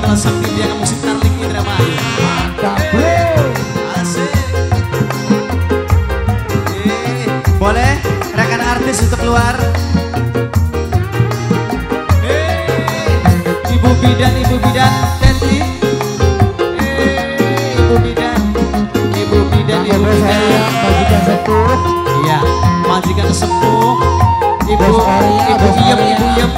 adalah sakti dia musik Tarling Indramayu. Mantap bro. Asik. Boleh rekan artis untuk keluar. Ibu bidan Teti. Ibu bidan. Majikan sepuh. Iya, majikan sepuh. Ibu Iem.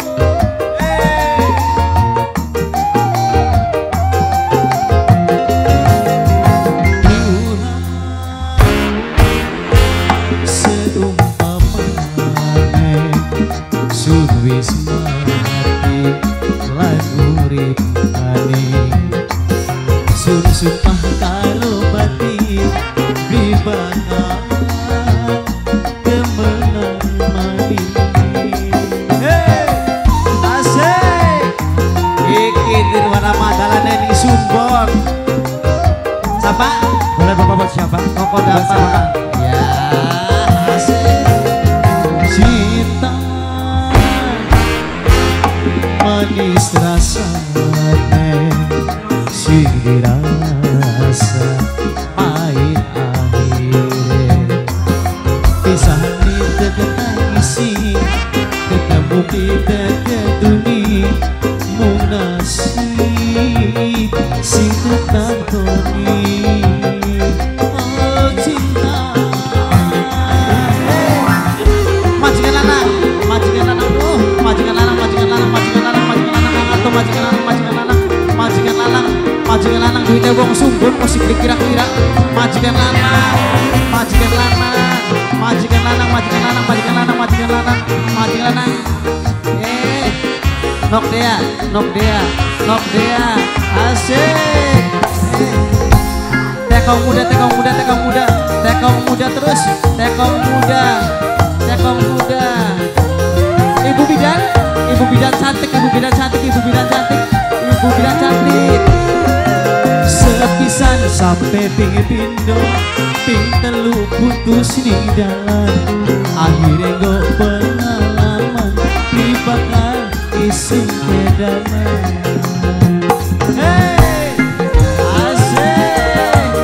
Wis mati lan urip ane sun sumpah karo batin pribana kemenang mati. Asik iki Nirwana Madalane ning Sumbon. Siapa? Boleh bapak buat siapa? Koko Dapa. Ya asik. Cinta manis rasane sing dirasa pahit akhire pisah di tetangisi ketemu kita ke dunia munasib sing tetap toni. Oh cinta majikan lanang oh majikan lanang duitnya wong Sumbon musik dikira-kira. Majikan lanang nok dia asik. Tekong muda terus tekong muda. Ibu bidan cantik. Sepisan sampai pindo ping telu putus di dalam akhirnya go pengalaman dibakar isim kedaman. Hey asik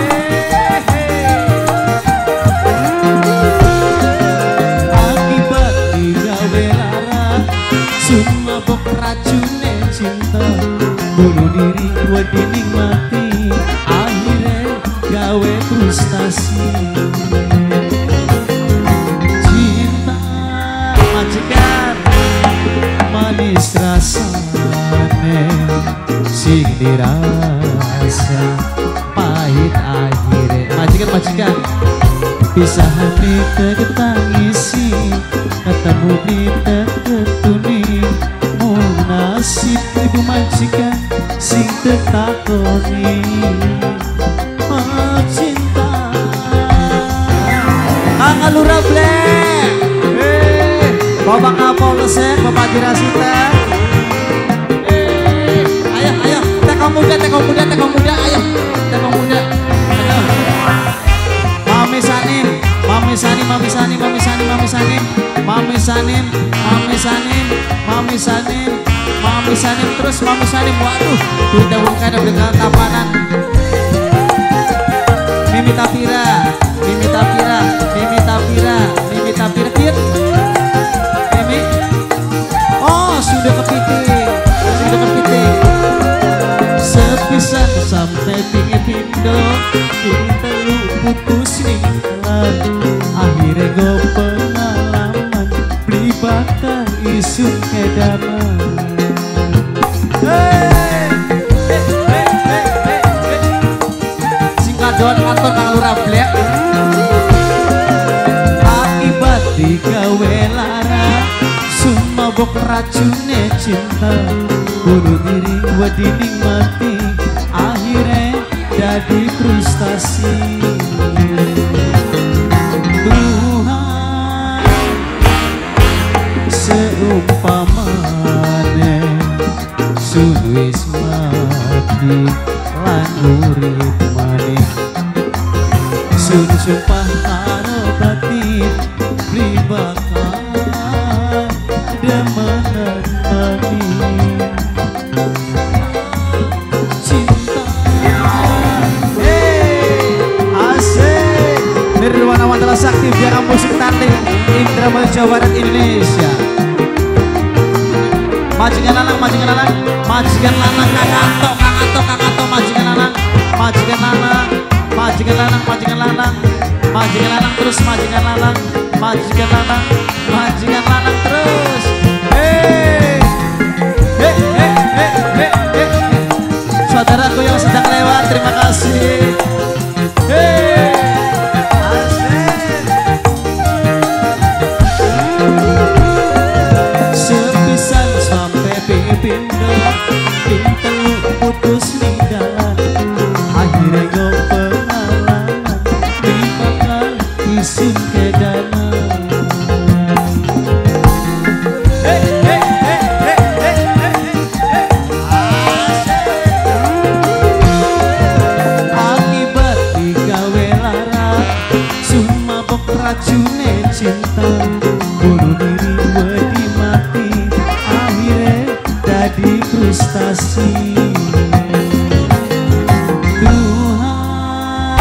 akibat digawe lara semua bok racune cinta bunuh diri buat dinikmati akhirnya gawe frustasi. Cinta majikan manis rasane sing dirasa pahit akhirnya. Majikan pisahan di ketangisi ketemu di ketuni munasib ibu majikan sing tetakoni. Cinta Kang Lurah Blek Bapak Kapolsek Bapak Dirasita. Ayo tekong muda ayo tekong muda. Mami Sanim terus Mami Sanim. Waduh duitnya bukan ada kapanan. Mimi Tapira Kit. Mimi oh sudah kepiting. Sepisan sampai pindo ping telu putus ninggalan akhirnya go pengalaman beli bakar isun kedaman. Singkat doang kantor Kang Lurah Blek akibat digawe lara semua bok racune cinta bunuh diri buat dinikmati akhirnya jadi frustasi. Tuhan seumpamane sun wis mati lan urip maneh sun sumpah karo batin pribakar demenan mani. majikan lanang, majikan lanang, majikan lanang, kakanto, majikan lanang, majikan lanang, majikan lanang, majikan lanang, majikan lanang terus, majikan lanang, majikan lanang, majikan lanang terus. Saudaraku yang sedang lewat, terima kasih. Sepisan sampai pipindo, pintu putus ninggalan. Akhirnya yo pengalaman, dimakan isin kedanan. Racune cinta bunuh diri wedi mati akhirnya jadi frustasi. Tuhan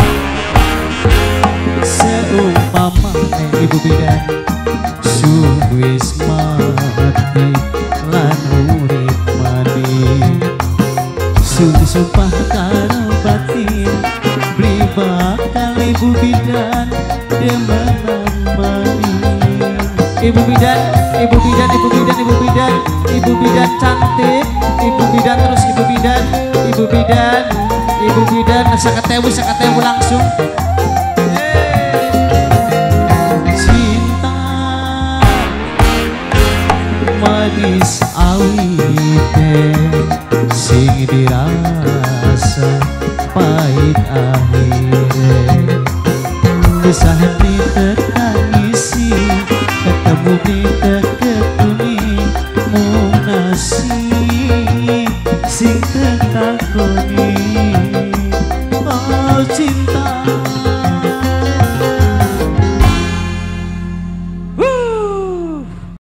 seumpama ibu bidan wis mati lan urip maneh sumpah karo batin beli bakal ibu bidan Ibu bidan, ibu bidan, ibu bidan, ibu bidan, ibu bidan cantik, ibu bidan terus ibu bidan, ibu bidan, ibu bidan, sakatewu langsung. Cinta manis awite, sing dirasa pahit akhir.